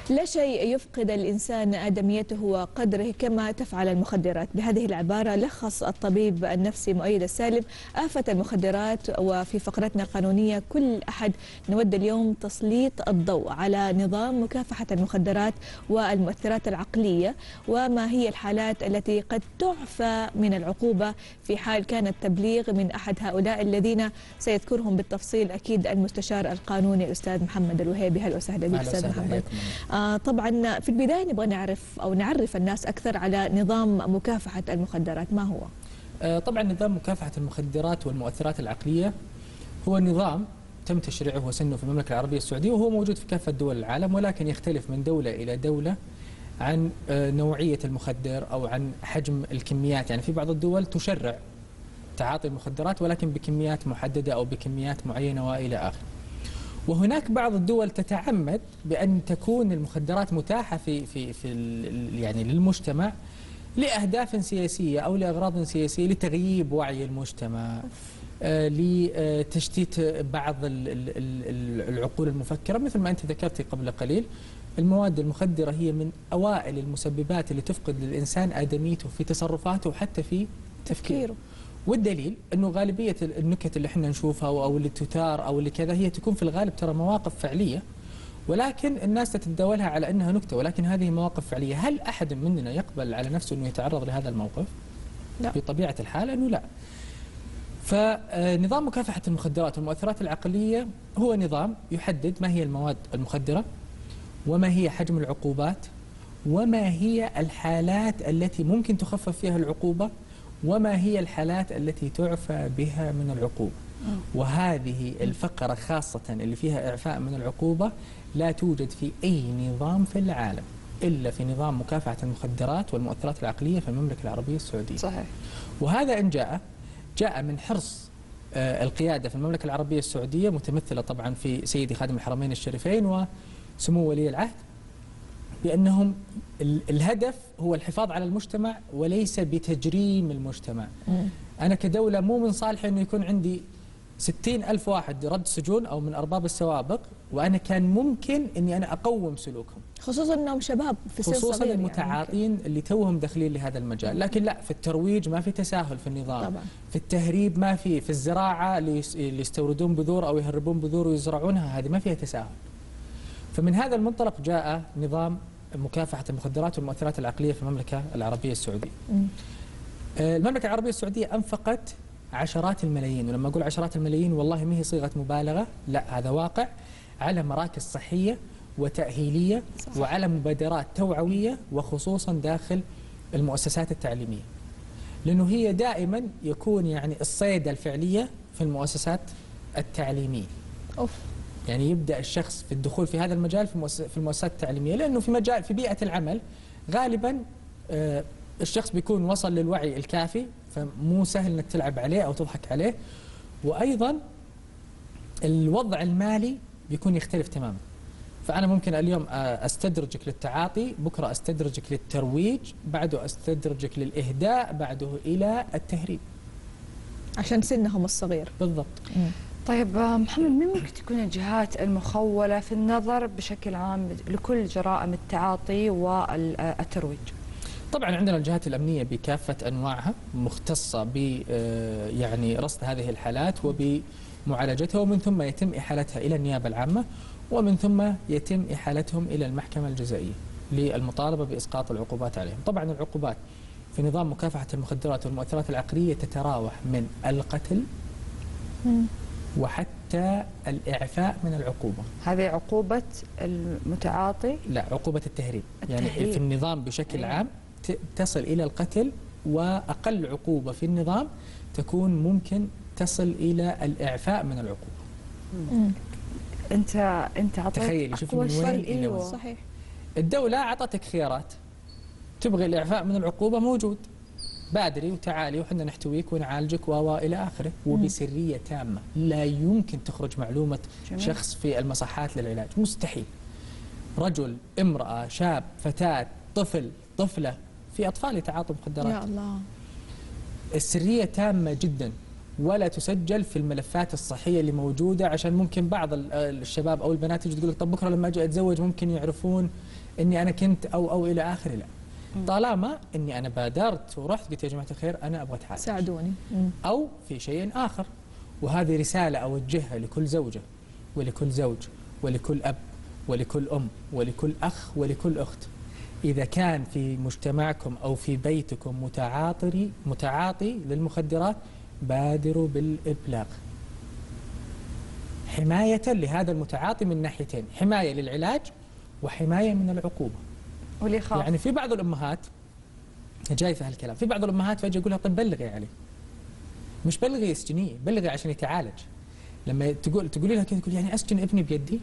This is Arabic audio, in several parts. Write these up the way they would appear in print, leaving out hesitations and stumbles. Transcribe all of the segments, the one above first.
لا شيء يفقد الإنسان آدميته وقدره كما تفعل المخدرات. بهذه العبارة لخص الطبيب النفسي مؤيد السالم آفة المخدرات. وفي فقرتنا القانونية كل أحد نود اليوم تسليط الضوء على نظام مكافحة المخدرات والمؤثرات العقلية، وما هي الحالات التي قد تعفى من العقوبة في حال كان التبليغ من أحد هؤلاء الذين سيذكرهم بالتفصيل أكيد المستشار القانوني الأستاذ محمد الوهيبي. هلا وسهلا بك أستاذ محمد. طبعا في البداية نبغى نعرف الناس أكثر على نظام مكافحة المخدرات، ما هو؟ طبعا نظام مكافحة المخدرات والمؤثرات العقلية هو نظام تم تشريعه وسنه في المملكة العربية السعودية، وهو موجود في كافة دول العالم، ولكن يختلف من دولة إلى دولة عن نوعية المخدر أو عن حجم الكميات. يعني في بعض الدول تشرع تعاطي المخدرات ولكن بكميات محددة أو بكميات معينة وإلى آخره. وهناك بعض الدول تتعمد بأن تكون المخدرات متاحة في يعني للمجتمع لأهداف سياسية أو لأغراض سياسية، لتغييب وعي المجتمع، لتشتيت بعض العقول المفكرة. مثل ما أنت ذكرتي قبل قليل، المواد المخدرة هي من أوائل المسببات اللي تفقد للإنسان آدميته في تصرفاته وحتى في تفكيره. والدليل أنه غالبية النكت اللي احنا نشوفها أو اللي تثار أو اللي كذا هي تكون في الغالب ترى مواقف فعلية، ولكن الناس تتداولها على أنها نكتة، ولكن هذه مواقف فعلية. هل أحد مننا يقبل على نفسه أنه يتعرض لهذا الموقف؟ لا. بطبيعة الحال أنه لا. فنظام مكافحة المخدرات والمؤثرات العقلية هو نظام يحدد ما هي المواد المخدرة، وما هي حجم العقوبات، وما هي الحالات التي ممكن تخفف فيها العقوبة، وما هي الحالات التي تعفى بها من العقوبة. وهذه الفقرة خاصة اللي فيها إعفاء من العقوبة لا توجد في أي نظام في العالم إلا في نظام مكافحة المخدرات والمؤثرات العقلية في المملكة العربية السعودية. صحيح. وهذا إن جاء من حرص القيادة في المملكة العربية السعودية، متمثلة طبعا في سيدي خادم الحرمين الشريفين وسمو ولي العهد، بأنهم الهدف هو الحفاظ على المجتمع وليس بتجريم المجتمع. أنا كدولة مو من صالحي أنه يكون عندي 60,000 واحد رد سجون أو من أرباب السوابق، وأنا كان ممكن أني أنا أقوم سلوكهم، خصوصا أنهم شباب في سن صغير، خصوصا المتعاطين يعني اللي توهم داخلين لهذا المجال. لكن لا، في الترويج ما في تساهل في النظام طبعا. في التهريب ما في الزراعة اللي يستوردون بذور أو يهربون بذور ويزرعونها، هذه ما فيها تساهل. فمن هذا المنطلق جاء نظام مكافحة المخدرات والمؤثرات العقلية في المملكة العربية السعودية. المملكة العربية السعودية أنفقت عشرات الملايين، ولما أقول عشرات الملايين والله ما هي صيغة مبالغة، لا هذا واقع، على مراكز صحية وتأهيلية صح. وعلى مبادرات توعوية، وخصوصا داخل المؤسسات التعليمية، لأنه هي دائما يكون يعني الصيدة الفعلية في المؤسسات التعليمية. يعني يبدأ الشخص في الدخول في هذا المجال في المؤسسات التعليمية، لأنه في بيئة العمل غالبا الشخص بيكون وصل للوعي الكافي، فمو سهل انك تلعب عليه او تضحك عليه. وايضا الوضع المالي بيكون يختلف تماما، فانا ممكن اليوم استدرجك للتعاطي، بكره استدرجك للترويج، بعده استدرجك للاهداء، بعده الى التهريب عشان سنهم الصغير. بالضبط. طيب محمد، من ممكن تكون الجهات المخولة في النظر بشكل عام لكل جرائم التعاطي والترويج؟ طبعا عندنا الجهات الأمنية بكافة أنواعها مختصة ب يعني رصد هذه الحالات وبمعالجتها، ومن ثم يتم إحالتها إلى النيابة العامة، ومن ثم يتم إحالتهم إلى المحكمة الجزائية للمطالبة بإسقاط العقوبات عليهم. طبعا العقوبات في نظام مكافحة المخدرات والمؤثرات العقلية تتراوح من القتل وحتى الإعفاء من العقوبة. هذه عقوبة المتعاطي؟ لا، عقوبة التهريب. يعني في النظام بشكل عام تصل إلى القتل، وأقل عقوبة في النظام تكون ممكن تصل إلى الإعفاء من العقوبة. أنت عطيت تخيلي، شوف من وين إلى وين. صحيح. الدولة أعطتك خيارات، تبغي الإعفاء من العقوبة موجود، بادري وتعالي وحنا نحتويك ونعالجك وإلى آخره، وبسرية تامة. لا يمكن تخرج معلومة شخص في المصحات للعلاج، مستحيل. رجل، امرأة، شاب، فتاة، طفل، طفلة، في أطفال يتعاطوا مخدرات. يا الله. السرية تامة جدا. ولا تسجل في الملفات الصحيه اللي موجوده، عشان ممكن بعض الشباب او البنات تجي تقول لك طب بكره لما اجي اتزوج ممكن يعرفون اني انا كنت او الى اخره. لا، طالما اني انا بادرت ورحت قلت يا جماعه الخير انا ابغى اتعالج، ساعدوني. او في شيء اخر. وهذه رساله اوجهها لكل زوجه ولكل زوج ولكل اب ولكل ام ولكل اخ ولكل اخت. إذا كان في مجتمعكم أو في بيتكم متعاطي للمخدرات، بادروا بالإبلاغ حماية لهذا المتعاطي من ناحيتين، حماية للعلاج وحماية من العقوبة. واللي خاف يعني في بعض الأمهات جاي في هالكلام، في بعض الأمهات فجأة يقول لها طيب بلغي عليه، مش بلغي يسجنيه، بلغي عشان يتعالج. لما تقولي لها كذا تقول يعني أسجن ابني بيدي؟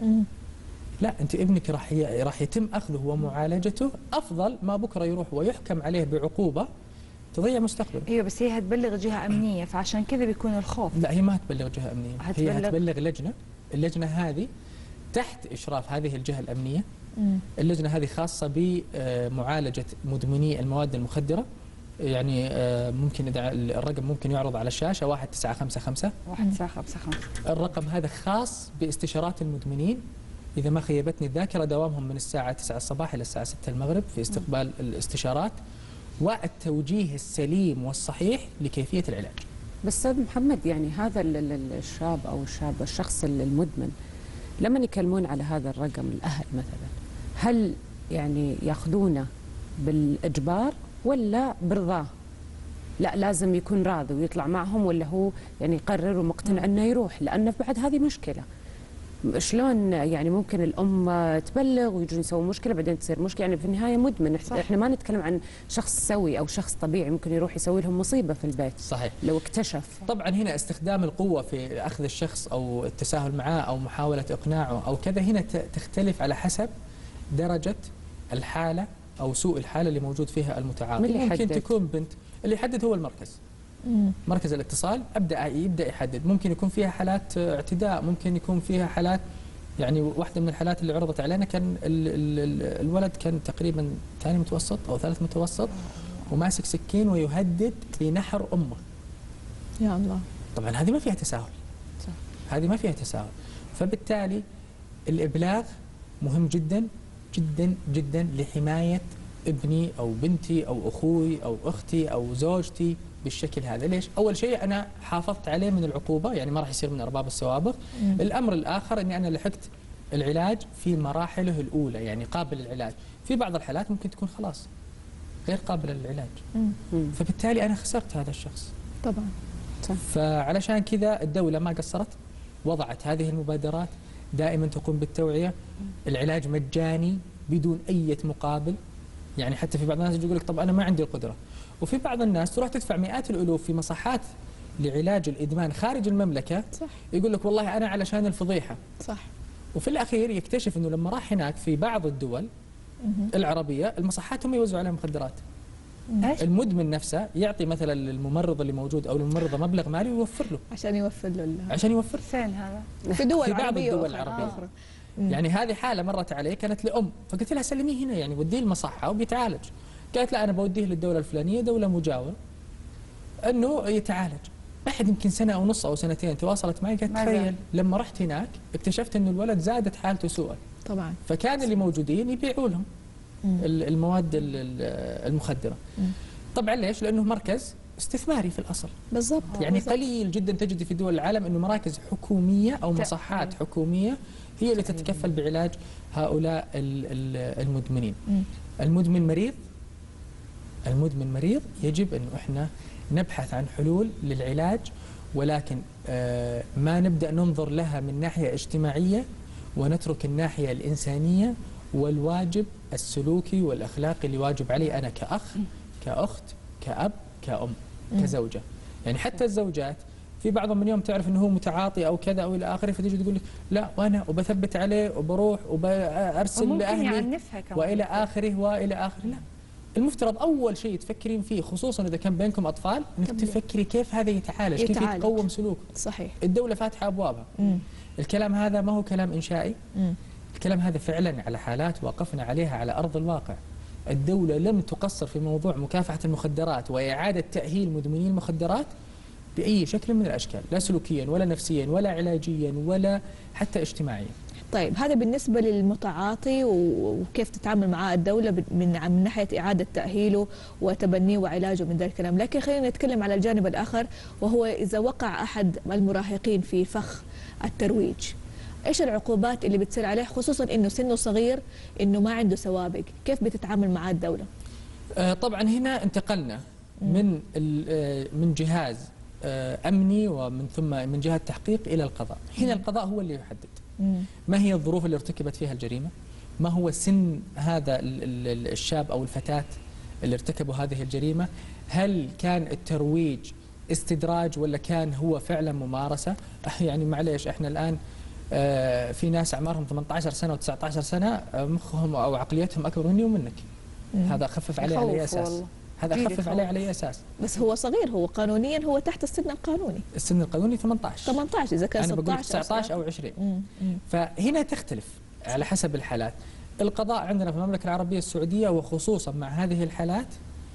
لا، انت ابنك راح يتم اخذه ومعالجته افضل ما بكره يروح ويحكم عليه بعقوبه تضيع مستقبله. ايوه بس هي هتبلغ جهه امنيه، فعشان كذا بيكون الخوف. لا، هي ما هتبلغ جهه امنيه، هي هتبلغ لجنه. اللجنه هذه تحت اشراف هذه الجهه الامنيه. اللجنه هذه خاصه بمعالجه مدمني المواد المخدره. يعني ممكن اذا الرقم ممكن يعرض على الشاشه 1955. 1955 الرقم هذا خاص باستشارات المدمنين. إذا ما خيبتني الذاكرة دوامهم من الساعة 9 الصباح إلى الساعة 6 المغرب في استقبال الاستشارات والتوجيه السليم والصحيح لكيفية العلاج. بس أستاذ محمد، يعني هذا الشاب أو الشخص المدمن لما يكلمون على هذا الرقم الأهل مثلا، هل يعني يأخذونه بالإجبار ولا برضاه؟ لا، لازم يكون راضي ويطلع معهم، ولا هو يعني يقرر ومقتنع أنه يروح؟ لأن بعد هذه مشكلة. شلون يعني ممكن الام تبلغ ويجون يسوون مشكله بعدين تصير مشكله؟ يعني في النهايه مدمن. احنا ما نتكلم عن شخص سوي او شخص طبيعي ممكن يروح يسوي لهم مصيبه في البيت. صحيح. لو اكتشف. طبعا هنا استخدام القوه في اخذ الشخص او التساهل معاه او محاوله اقناعه او كذا، هنا تختلف على حسب درجه الحاله او سوء الحاله اللي موجود فيها المتعاطي. ممكن تكون بنت، اللي يحدد هو المركز. مركز الاتصال يبدا يحدد. ممكن يكون فيها حالات اعتداء، ممكن يكون فيها حالات، يعني واحده من الحالات اللي عرضت علينا كان الولد كان تقريبا ثاني متوسط او ثالث متوسط وماسك سكين ويهدد بنحر امه. يا الله. طبعا هذه ما فيها تساهل. هذه ما فيها تساهل. فبالتالي الابلاغ مهم جدا جدا جدا لحمايه ابني او بنتي او اخوي او اختي او زوجتي بالشكل هذا. ليش؟ أول شيء أنا حافظت عليه من العقوبة، يعني ما راح يصير من أرباب السوابق. الأمر الآخر أني أنا لحقت العلاج في مراحله الأولى، يعني قابل للعلاج. في بعض الحالات ممكن تكون خلاص غير قابلة للعلاج، فبالتالي أنا خسرت هذا الشخص. طبعا. فعلشان كذا الدولة ما قصرت، وضعت هذه المبادرات، دائما تقوم بالتوعية. العلاج مجاني بدون أي مقابل. يعني حتى في بعض الناس يقول لك طب أنا ما عندي القدرة، وفي بعض الناس تروح تدفع مئات الألوف في مصحات لعلاج الإدمان خارج المملكة. صح. يقول لك والله أنا علشان الفضيحة. صح. وفي الأخير يكتشف أنه لما راح هناك في بعض الدول العربية المصحات هم يوزعوا عليهم مخدرات. المدمن نفسه يعطي مثلا للممرض اللي موجود أو للممرضة مبلغ مالي ويوفر له. عشان يوفر له. عشان يوفر. فين هذا؟ في دول في بعض عربية الدول العربية. يعني هذه حالة مرت علي كانت لأم، فقلت لها سلميه هنا، يعني وديه المصحة وبيتعالج. قالت لا أنا بوديه للدولة الفلانية، دولة مجاورة، أنه يتعالج. بعد يمكن سنة أو نص أو سنتين تواصلت معي قالت تخيل لما رحت هناك اكتشفت أنه الولد زادت حالته سوءا. طبعا. فكان اللي موجودين يبيعوا لهم المواد المخدرة. طبعا ليش؟ لأنه مركز استثماري في الأصل. بالضبط. يعني قليل جدا تجد في دول العالم أنه مراكز حكومية أو مصحات حكومية هي اللي تتكفل بعلاج هؤلاء المدمنين. المدمن مريض. المدمن مريض، يجب أنه إحنا نبحث عن حلول للعلاج، ولكن ما نبدأ ننظر لها من ناحية اجتماعية ونترك الناحية الإنسانية والواجب السلوكي والأخلاقي اللي واجب علي أنا كأخ كأخت كأب كأم كزوجة. يعني حتى الزوجات في بعضهم من يوم تعرف انه هو متعاطي او كذا او الى اخره، فتيجي تقول لك لا وانا وبثبت عليه وبروح وبارسل لاهلي والى اخره والى اخره. لا، المفترض اول شيء تفكرين فيه خصوصا اذا كان بينكم اطفال انك تفكري كيف هذا يتعالج، كيف يتقوم سلوكه. صحيح. الدوله فاتحه ابوابها. الكلام هذا ما هو كلام انشائي. الكلام هذا فعلا على حالات وقفنا عليها على ارض الواقع. الدوله لم تقصر في موضوع مكافحه المخدرات واعاده تاهيل مدمني المخدرات بأي شكل من الأشكال، لا سلوكيا ولا نفسيا ولا علاجيا ولا حتى اجتماعيا. طيب هذا بالنسبة للمتعاطي وكيف تتعامل معاه الدولة من ناحية إعادة تأهيله وتبنيه وعلاجه من ذلك الكلام، لكن خلينا نتكلم على الجانب الآخر، وهو إذا وقع أحد المراهقين في فخ الترويج، إيش العقوبات اللي بتصير عليه، خصوصا إنه سنه صغير، إنه ما عنده سوابق، كيف بتتعامل معاه الدولة؟ طبعا هنا انتقلنا من جهاز أمني ومن ثم من جهة تحقيق إلى القضاء. هنا القضاء هو اللي يحدد ما هي الظروف اللي ارتكبت فيها الجريمة، ما هو سن هذا الشاب أو الفتاة اللي ارتكبوا هذه الجريمة، هل كان الترويج استدراج ولا كان هو فعلا ممارسة. يعني معليش احنا الآن في ناس أعمارهم 18 سنة و19 سنة مخهم أو عقليتهم أكبر مني ومنك. هذا خفف عليه على أي أساس؟ هذا خفف عليه على أي أساس؟ بس هو صغير، هو قانونيا هو تحت السن القانوني. السن القانوني 18 إذا كان 16 أنا بقول 19 أو 20. فهنا تختلف على حسب الحالات. القضاء عندنا في المملكة العربية السعودية وخصوصا مع هذه الحالات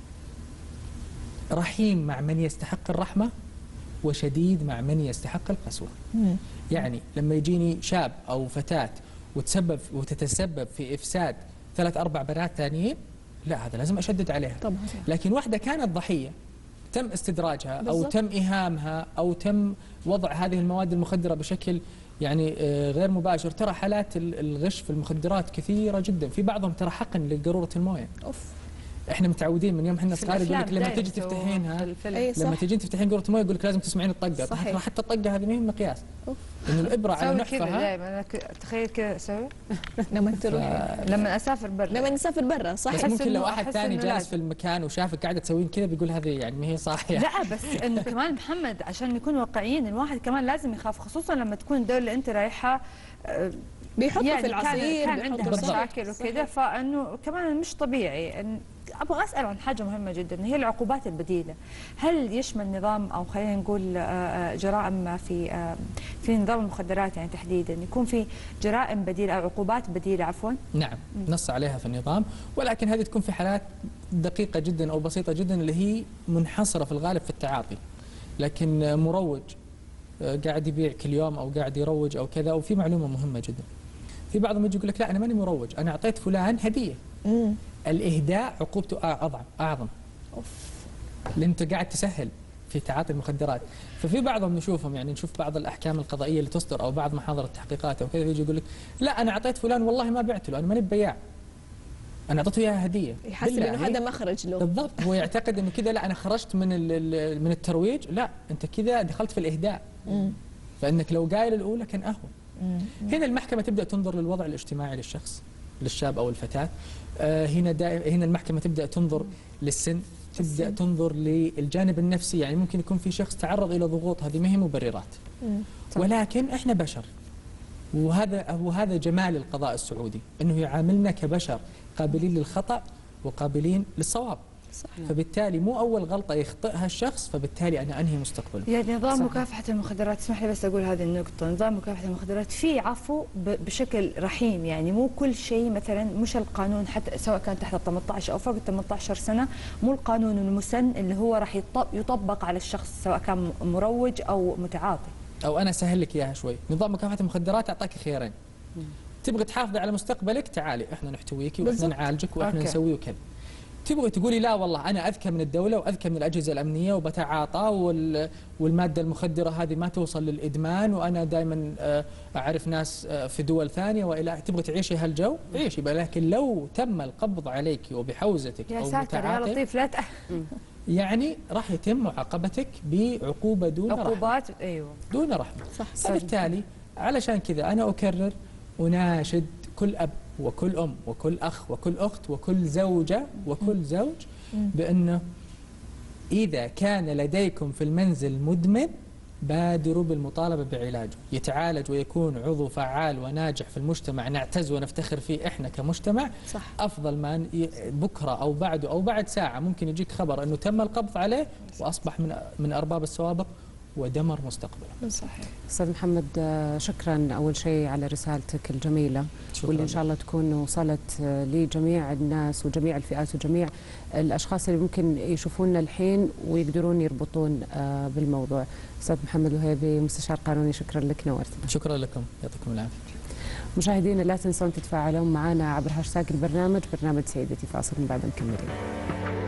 رحيم مع من يستحق الرحمة وشديد مع من يستحق القسوة. يعني لما يجيني شاب أو فتاة وتتسبب في إفساد 3-4 بنات ثانيين، لا هذا لازم أشدد عليها طبعا. لكن واحدة كانت ضحية تم استدراجها بالضبط. أو تم إهامها أو تم وضع هذه المواد المخدرة بشكل يعني غير مباشر. ترى حالات الغش في المخدرات كثيرة جدا، في بعضهم ترى حقن لقارورة المويه. احنا متعودين من يوم احنا صغار يقول لك لما تجي تفتحينها لما تجين تفتحين قارورة المويه يقول لك لازم تسمعين الطقة. حتى الطقة هذه ما هي مقياس. انه الابره على نحفها. دائما تخيل كذا اسوي لما تروح لما اسافر برا، لما نسافر برا صح. بس ممكن لو احد ثاني جالس في المكان وشافك قاعده تسوين كذا بيقول هذه يعني ما هي صحيحه. لا بس انه كمان محمد عشان نكون واقعيين، الواحد كمان لازم يخاف، خصوصا لما تكون الدوله اللي انت رايحها بيحطوا يعني في العصير كان عندها مشاكل وكذا، فانه كمان مش طبيعي. ابغى اسال عن حاجه مهمه جدا، هي العقوبات البديله. هل يشمل نظام او خلينا نقول جرائم في نظام المخدرات يعني تحديدا يكون في جرائم بديله او عقوبات بديله عفوا؟ نعم نص عليها في النظام، ولكن هذه تكون في حالات دقيقه جدا او بسيطه جدا اللي هي منحصره في الغالب في التعاطي. لكن مروج قاعد يبيع كل يوم او قاعد يروج او كذا، وفي معلومه مهمه جدا، في بعضهم يجي يقول لك لا انا ماني مروج، انا اعطيت فلان هديه. الإهداء عقوبته أعظم. لأن أنت قاعد تسهل في تعاطي المخدرات. ففي بعضهم نشوفهم يعني نشوف بعض الأحكام القضائية اللي تصدر أو بعض محاضر التحقيقات أو كذا يجي يقول لك لا أنا أعطيت فلان والله ما بعت له، أنا ماني ببياع، أنا أعطيته إياها هدية. يحسب إنه هذا مخرج له. بالضبط، هو يعتقد إنه كذا لا أنا خرجت من الترويج، لا أنت كذا دخلت في الإهداء. فإنك لو قايل الأولى كان أهون. هنا المحكمة تبدأ تنظر للوضع الاجتماعي للشخص، للشاب أو الفتاة. هنا المحكمة تبدأ تنظر للسن، تبدأ تنظر للجانب النفسي. يعني ممكن يكون في شخص تعرض إلى ضغوط، هذه ما هي مبررات، ولكن إحنا بشر، وهذا جمال القضاء السعودي أنه يعاملنا كبشر قابلين للخطأ وقابلين للصواب. صحيح. فبالتالي مو أول غلطة يخطئها الشخص فبالتالي أنا أنهي مستقبله. يعني نظام مكافحة المخدرات، اسمح لي بس أقول هذه النقطة، نظام مكافحة المخدرات فيه عفو بشكل رحيم، يعني مو كل شيء مثلا مش القانون حتى سواء كان تحت 18 أو فوق 18 سنة، مو القانون المسن اللي هو راح يطبق على الشخص سواء كان مروج أو متعاطي. أو أنا أسهل لك إياها شوي، نظام مكافحة المخدرات أعطاك خيارين، تبغي تحافظي على مستقبلك تعالي إحنا نحتويك وإحنا نعالجك وإحنا نسوي وكذا. تبغي تقولي لا والله أنا أذكى من الدولة وأذكى من الأجهزة الأمنية وبتعاطى والمادة المخدرة هذه ما توصل للإدمان وأنا دائما أعرف ناس في دول ثانية وإلى، تبغي تعيشي هالجو عيشي، لكن لو تم القبض عليك وبحوزتك يا أو ساتر يا لطيف لا يعني راح يتم معاقبتك بعقوبة دون عقوبات رحمة. أيوه دون رحمة. صح. فبالتالي علشان كذا أنا أكرر أناشد كل أب وكل أم وكل أخ وكل أخت وكل زوجة وكل زوج بأنه إذا كان لديكم في المنزل مدمن بادروا بالمطالبة بعلاجه، يتعالج ويكون عضو فعال وناجح في المجتمع نعتز ونفتخر فيه إحنا كمجتمع. صح. أفضل ما بكرة أو بعده أو بعد ساعة ممكن يجيك خبر أنه تم القبض عليه وأصبح من أرباب السوابق ودمر مستقبله. صحيح. أستاذ محمد، شكرا أول شيء على رسالتك الجميلة، واللي إن شاء الله تكون وصلت لجميع الناس وجميع الفئات وجميع الأشخاص اللي ممكن يشوفونا الحين ويقدرون يربطون بالموضوع. أستاذ محمد وهيبي، مستشار قانوني، شكرا لك، نورتنا. شكرا لكم، يعطيكم العافية. مشاهدينا لا تنسون تتفاعلون معنا عبر هاشتاج البرنامج، برنامج سيدتي. فاصل من بعد مكملين.